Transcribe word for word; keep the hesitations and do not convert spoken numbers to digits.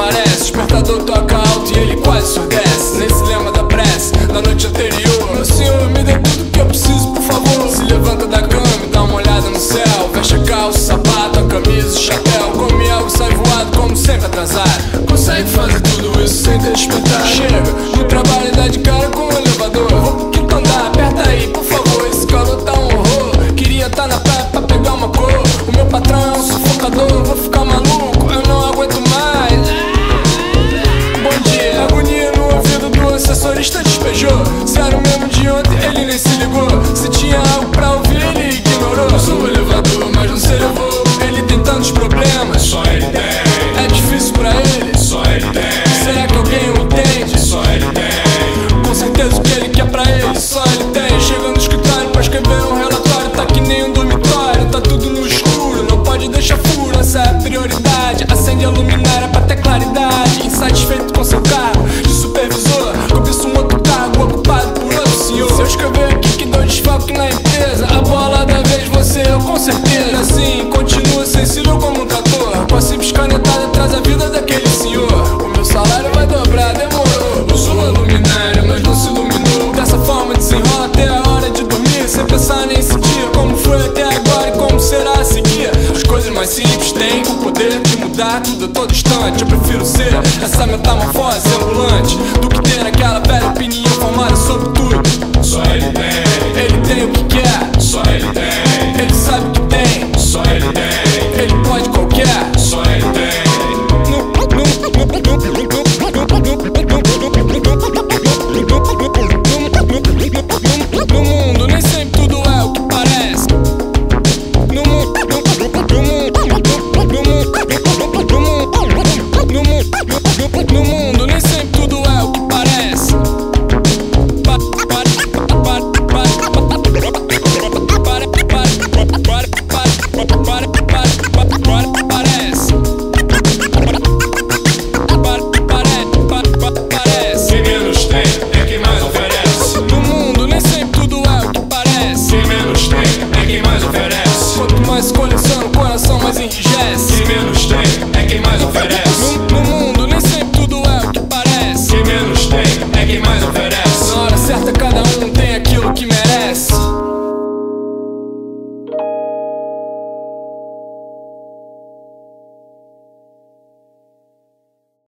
parece. Despertador toca alto e ele quase surdece. Nem se lembra da prece da noite anterior. Meu senhor, me dê tudo que eu preciso, por favor. Se levanta da cama e dá uma olhada no céu. Veste a calça, o sapato, a camisa, o chapéu. Come algo, sai voado, como sempre atrasado. Consegue fazer tudo isso sem ter despertado. Chega no trabalho e dá de cara com o elevador. Vou pro quinto andar, aperta aí, por favor. Esse calor tá um horror. Queria tá na praia pra pegar uma cor. O meu patrão é um sufocador, vou ficar maluco, eu não aguento mais. Bom dia, agonia no ouvido do assessorista despejou. Sério mesmo de ontem, ele nem se ligou. Se tinha algo pra ouvir, ele ignorou. Eu sou o elevador, mas não se levou. Ele tem tantos problemas, Só ele tem, é difícil pra ele. só ele tem, Será que alguém o entende? só ele tem, Com certeza o que ele quer pra ele, só ele tem. Chega no escritório pra escrever um relatório. Tá que nem um dormitório, tá tudo no escuro. Não pode deixar furo, essa é a prioridade. Acende a luminária pra ter claridade. Insatisfeito com seu cargo de supervisor, cobiça um outro cargo ocupado por outro senhor. Se eu escrever aqui que dou desfalque na empresa, a bola da vez você eu com certeza. Assim, continua sensível como um trator. Com a simples canetada traz a vida daquele senhor. O meu salário vai dobrar, demorou. Usou a luminária, mas não se iluminou. Dessa forma desenrola até a hora de dormir, sem pensar nesse dia, como foi até agora e como será a seguir. As coisas mais simples têm o poder de mudar tudo a todo instante. Eu prefiro ser essa metamorfose ambulante do que ter aquela velha opinião formada sobre tudo. só ele tem, Ele tem o que quer, só ele tem, ele sabe o que tem, só ele tem, ele pode qualquer. só ele tem. No mundo nem sempre tudo é o que parece. No mundo, no mundo, no mundo, no mundo nem sempre tudo é o que parece. Parece. Quem menos tem é quem mais oferece. No mundo nem sempre tudo é o que parece. Quem menos tem é quem mais oferece. Quanto mais coleciona, o coração mais enrijece. Quem menos tem é quem mais oferece. No, no